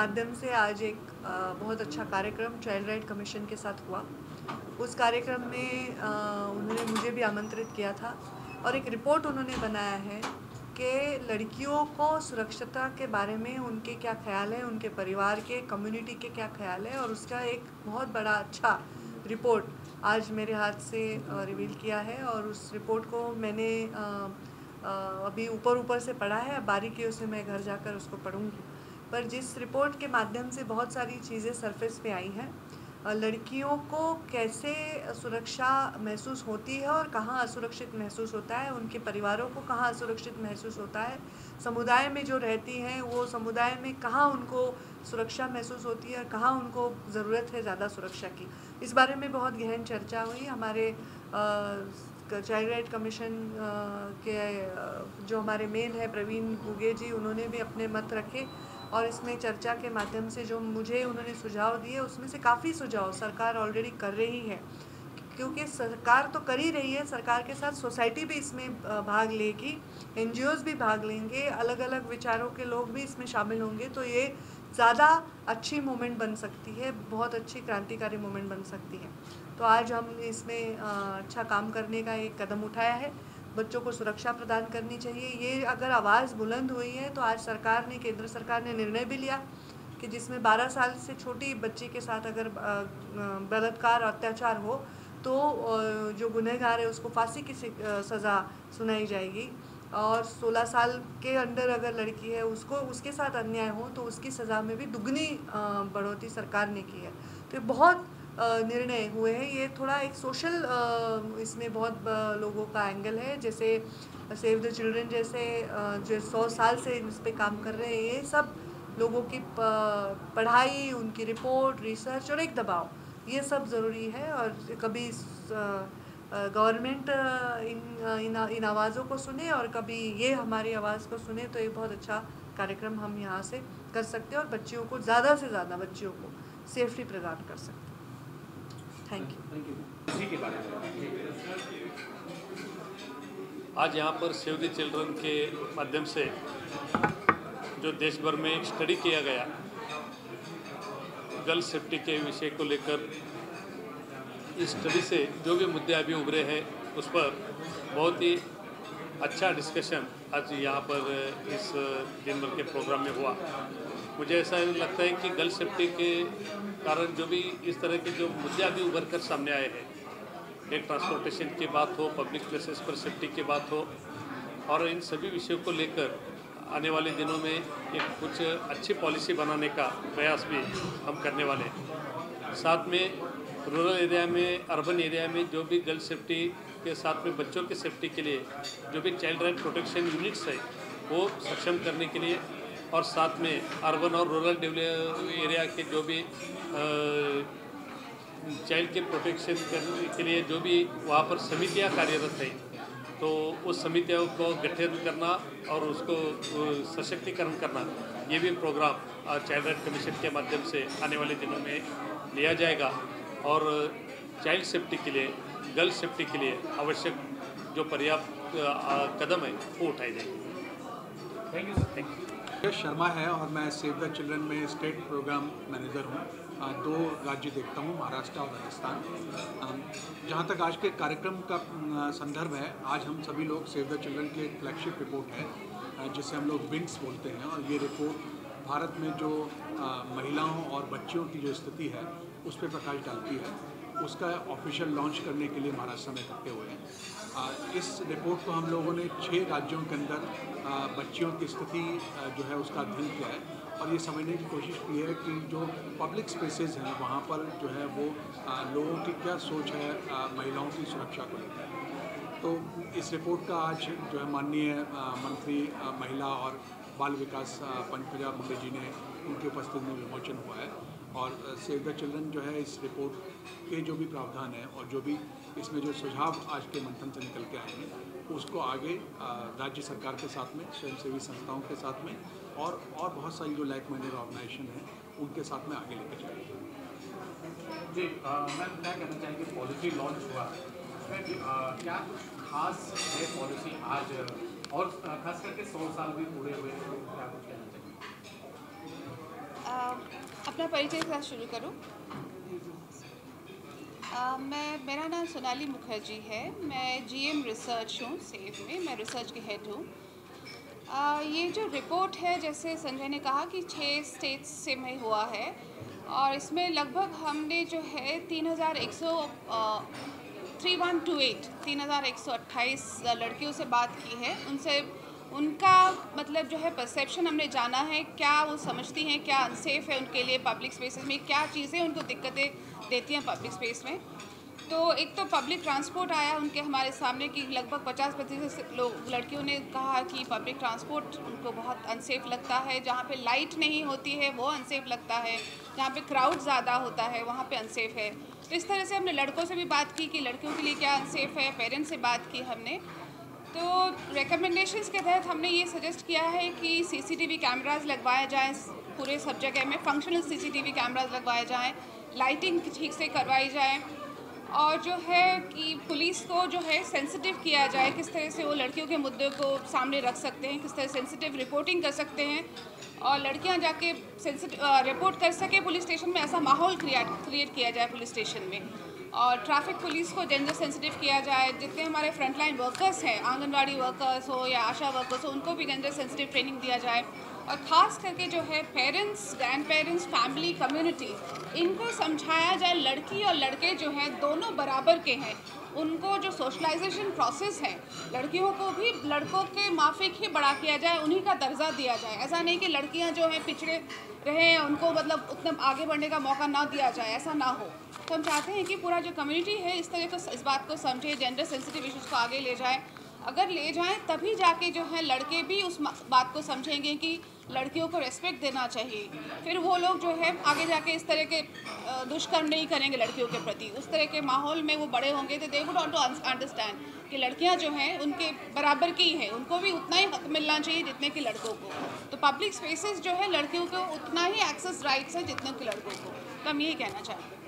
माध्यम से आज एक बहुत अच्छा कार्यक्रम चाइल्ड राइट कमीशन के साथ हुआ। उस कार्यक्रम में उन्होंने मुझे भी आमंत्रित किया था और एक रिपोर्ट उन्होंने बनाया है कि लड़कियों को सुरक्षता के बारे में उनके क्या ख्याल है, उनके परिवार के, कम्युनिटी के क्या ख्याल है, और उसका एक बहुत बड़ा अच्छा रिपोर्ट आज मेरे हाथ से रिवील किया है। और उस रिपोर्ट को मैंने अभी ऊपर से पढ़ा है, बारीकियों से मैं घर जाकर उसको पढ़ूंगी। पर जिस रिपोर्ट के माध्यम से बहुत सारी चीज़ें सरफेस पे आई हैं, लड़कियों को कैसे सुरक्षा महसूस होती है और कहाँ असुरक्षित महसूस होता है, उनके परिवारों को कहाँ असुरक्षित महसूस होता है, समुदाय में जो रहती हैं वो समुदाय में कहाँ उनको सुरक्षा महसूस होती है और कहाँ उनको ज़रूरत है ज़्यादा सुरक्षा की। इस बारे में बहुत गहन चर्चा हुई। हमारे चाइल्ड राइट कमीशन के जो हमारे मेन है प्रवीण गुगे जी, उन्होंने भी अपने मत रखे और इसमें चर्चा के माध्यम से जो मुझे उन्होंने सुझाव दिए उसमें से काफ़ी सुझाव सरकार ऑलरेडी कर रही है, क्योंकि सरकार तो कर ही रही है, सरकार के साथ सोसाइटी भी इसमें भाग लेगी, NGOs भी भाग लेंगे, अलग अलग विचारों के लोग भी इसमें शामिल होंगे, तो ये ज़्यादा अच्छी मूवमेंट बन सकती है, बहुत अच्छी क्रांतिकारी मूवमेंट बन सकती है। तो आज हम इसमें अच्छा काम करने का एक कदम उठाया है। बच्चों को सुरक्षा प्रदान करनी चाहिए। ये अगर आवाज़ बुलंद हुई है तो आज सरकार ने, केंद्र सरकार ने निर्णय भी लिया कि जिसमें 12 साल से छोटी बच्ची के साथ अगर बलात्कार अत्याचार हो तो जो गुनहगार है उसको फांसी की सज़ा सुनाई जाएगी, और 16 साल के अंदर अगर लड़की है उसको उसके साथ अन्याय हो तो उसकी सज़ा में भी दुगनी बढ़ोतरी सरकार ने की है। तो ये बहुत निर्णय हुए हैं। ये थोड़ा एक सोशल इसमें बहुत लोगों का एंगल है, जैसे सेव द चिल्ड्रन जैसे जो 100 साल से इस पे काम कर रहे हैं, ये सब लोगों की पढ़ाई, उनकी रिपोर्ट, रिसर्च और एक दबाव, ये सब ज़रूरी है। और कभी गवर्नमेंट इन आवाज़ों को सुने और कभी ये हमारी आवाज़ को सुने, तो ये बहुत अच्छा कार्यक्रम हम यहाँ से कर सकते हैं और बच्चियों को ज़्यादा से ज़्यादा बच्चियों को सेफ्टी प्रदान कर सकते हैं। Thank you. इसी के बारे में आज यहाँ पर सेव द चिल्ड्रन के माध्यम से जो देश भर में एक स्टडी किया गया गर्ल सेफ्टी के विषय को लेकर, इस स्टडी से जो भी मुद्दे अभी उभरे हैं उस पर बहुत ही अच्छा डिस्कशन आज यहाँ पर इस दिन भर के प्रोग्राम में हुआ। मुझे ऐसा लगता है कि गर्ल सेफ्टी के कारण जो भी इस तरह के जो मुद्दे अभी उभर कर सामने आए हैं, एक ट्रांसपोर्टेशन की बात हो, पब्लिक प्लेसेस पर सेफ्टी की बात हो, और इन सभी विषयों को लेकर आने वाले दिनों में एक कुछ अच्छी पॉलिसी बनाने का प्रयास भी हम करने वाले हैं। साथ में रूरल एरिया में, अर्बन एरिया में जो भी गर्ल सेफ्टी के साथ में बच्चों की सेफ्टी के लिए जो भी चाइल्ड राइट प्रोटेक्शन यूनिट्स है वो सक्षम करने के लिए, और साथ में अर्बन और रूरल एरिया के जो भी चाइल्ड के प्रोटेक्शन करने के लिए जो भी वहाँ पर समितियाँ कार्यरत हैं, तो उस समितियों को गठित करना और उसको सशक्तिकरण करना, ये भी प्रोग्राम चाइल्ड राइट कमीशन के माध्यम से आने वाले दिनों में लिया जाएगा। और चाइल्ड सेफ्टी के लिए, गर्ल सेफ्टी के लिए आवश्यक जो पर्याप्त कदम है वो उठाए जाएंगे। Thank you sir. Thank you. Sharma है और मैं सेव द चिल्ड्रन में स्टेट प्रोग्राम मैनेजर हूँ। 2 राज्य देखता हूँ, महाराष्ट्र और राजस्थान। जहाँ तक आज के कार्यक्रम का संदर्भ है, आज हम सभी लोग सेव द चिल्ड्रन की एक फ्लैगशिप रिपोर्ट है जिसे हम लोग विंग्स बोलते हैं, और ये रिपोर्ट भारत में जो महिलाओं और बच्चियों की जो स्थिति है उस पर प्रकाश डालती है। उसका ऑफिशियल लॉन्च करने के लिए महाराष्ट्र में इकट्ठे हुए हैं। इस रिपोर्ट को हम लोगों ने 6 राज्यों के अंदर बच्चियों की स्थिति जो है उसका अध्ययन किया है, और ये समझने की कोशिश की है कि जो पब्लिक स्पेसेस हैं वहाँ पर जो है वो लोगों की क्या सोच है महिलाओं की सुरक्षा को लेकर। तो इस रिपोर्ट का आज जो है माननीय मंत्री महिला और बाल विकास पंकजा मुंडे जी ने उनकी उपस्थिति में विमोचन हुआ है, और सेव द चिल्ड्रन जो है इस रिपोर्ट के जो भी प्रावधान है और जो भी इसमें जो सुझाव आज के मंथन से निकल के आए हैं उसको आगे राज्य सरकार के साथ में, स्वयंसेवी संस्थाओं के साथ में और बहुत सारी जो लाइक माइंडेड ऑर्गेनाइजेशन हैं उनके साथ में आगे लेके जाएंगे। जी मैम, क्या कहना चाहेंगे, पॉलिसी लॉन्च हुआ, क्या कुछ खास है पॉलिसी आज, और खास करके 100 साल भी पूरे हुए हैं, तो क्या कुछ कहना चाहिए? अपना परिचय के साथ शुरू करूं। मेरा नाम सोनाली मुखर्जी है। मैं जीएम रिसर्च हूँ सेव में, मैं रिसर्च के हेड हूँ। ये जो रिपोर्ट है, जैसे संजय ने कहा कि 6 स्टेट्स से में हुआ है और इसमें लगभग हमने जो है 3128 लड़कियों से बात की है। उनसे उनका मतलब जो है परसेप्शन हमने जाना है, क्या वो समझती हैं, क्या अनसेफ है उनके लिए पब्लिक स्पेसेस में, क्या चीज़ें उनको दिक्कतें देती हैं पब्लिक स्पेस में। तो एक तो पब्लिक ट्रांसपोर्ट आया उनके हमारे सामने कि लगभग 50% लोग लड़कियों ने कहा कि पब्लिक ट्रांसपोर्ट उनको बहुत अनसेफ लगता है। जहाँ पे लाइट नहीं होती है वो अनसेफ लगता है, जहाँ पे क्राउड ज़्यादा होता है वहाँ पे अनसेफ है। तो इस तरह से हमने लड़कों से भी बात की कि लड़कियों के लिए क्या अनसेफ है, पेरेंट्स से बात की हमने। तो रिकमेंडेशंस के तहत हमने ये सजेस्ट किया है कि सीसीटीवी कैमराज लगवाए जाएँ पूरे सब जगह में, फंक्शनल सीसीटीवी कैमराज लगवाए जाएँ, लाइटिंग ठीक से करवाई जाए और जो है कि पुलिस को जो है सेंसिटिव किया जाए, किस तरह से वो लड़कियों के मुद्दों को सामने रख सकते हैं, किस तरह सेंसिटिव रिपोर्टिंग कर सकते हैं और लड़कियां जाके रिपोर्ट कर सके पुलिस स्टेशन में। ऐसा माहौल क्रिएट किया जाए पुलिस स्टेशन में। और ट्रैफिक पुलिस को जेंडर सेंसिटिव किया जाए। जितने हमारे फ्रंटलाइन वर्कर्स हैं, आंगनवाड़ी वर्कर्स हो या आशा वर्कर्स हो, उनको भी जेंडर सेंसिटिव ट्रेनिंग दिया जाए। और ख़ास करके जो है parents, grandparents, family, community, इनको समझाया जाए लड़की और लड़के जो हैं दोनों बराबर के हैं। उनको जो सोशलाइजेशन प्रोसेस है, लड़कियों को भी लड़कों के माफिक ही बड़ा किया जाए, उन्हीं का दर्जा दिया जाए। ऐसा नहीं कि लड़कियां जो हैं पिछड़े रहे, उनको मतलब उतना आगे बढ़ने का मौका ना दिया जाए, ऐसा ना हो। तो हम चाहते हैं कि पूरा जो कम्युनिटी है इस तरह को, इस बात को समझे, जेंडर सेंसिटिव इश्यूज़ को आगे ले जाए। अगर ले जाएं तभी जाके जो है लड़के भी उस बात को समझेंगे कि लड़कियों को रेस्पेक्ट देना चाहिए। फिर वो लोग जो है आगे जाके इस तरह के दुष्कर्म नहीं करेंगे लड़कियों के प्रति। उस तरह के माहौल में वो बड़े होंगे तो they would want to understand कि लड़कियां जो हैं उनके बराबर की हैं, उनको भी उतना ही हक मिलना चाहिए जितने कि लड़कों को। तो पब्लिक स्पेसेस जो है लड़कियों को उतना ही एक्सेस राइट्स है जितने कि लड़कों को। तो हम यही कहना चाहते हैं।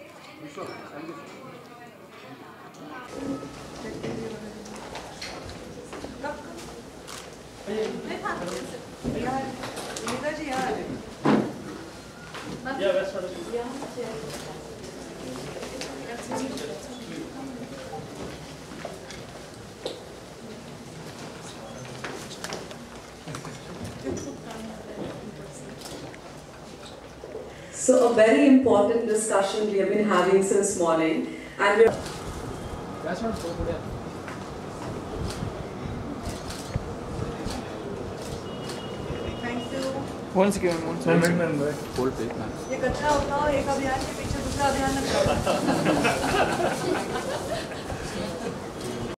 So a very important discussion we have been having since morning, and we're One second. एक अच्छा उठाओ, एक अभियान के पीछे दूसरा अभियान न करो।